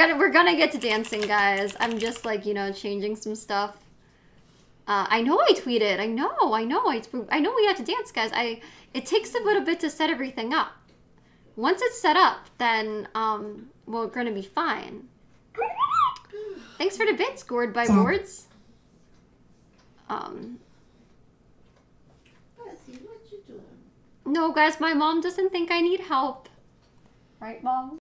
gonna get to dancing, guys. I'm just like, you know, changing some stuff. I know I tweeted. I know we have to dance, guys. It takes a little bit to set everything up. Once it's set up, then we're gonna be fine. Thanks for the bit, scored by boards. No, guys, my mom doesn't think I need help. Right, Mom?